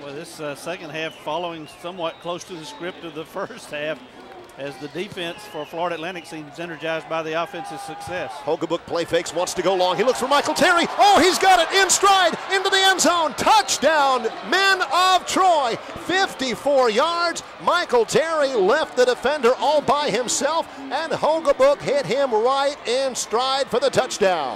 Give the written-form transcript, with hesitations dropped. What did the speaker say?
Well, this second half following somewhat close to the script of the first half, as the defense for Florida Atlantic seems energized by the offensive success. Hogebook play fakes, wants to go long. He looks for Mykeal Terry. Oh, he's got it in stride into the end zone. Touchdown, men of Troy. 54 yards. Mykeal Terry left the defender all by himself, and Hogebook hit him right in stride for the touchdown.